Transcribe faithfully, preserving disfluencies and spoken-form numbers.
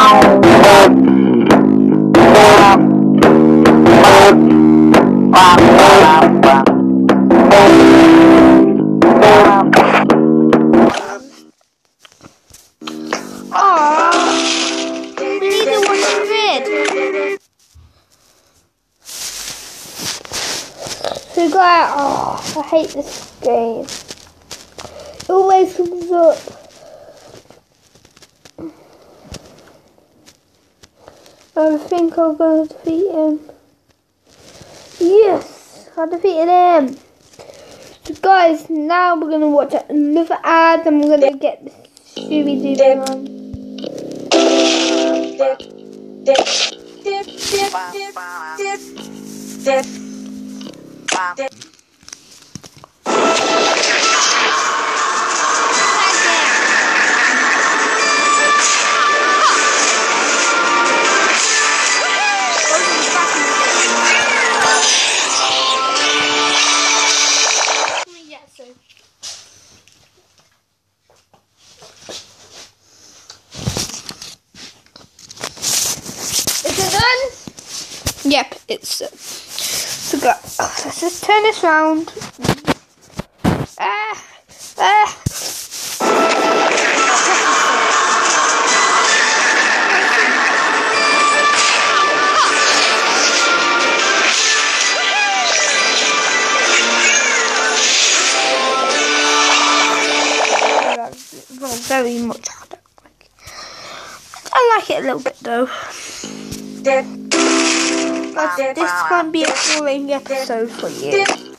So guys, oh, I hate this game. It always comes up. I think I'm going to defeat him. Yes, I defeated him. So guys, now we're going to watch another ad and we're going to get the Scooby-Doo on. Yep, it's uh, so go. Oh, let's just turn this round. Ah, ah. Well, very much. I don't like it. I like it a little bit though. But this is going to be a boring episode for you.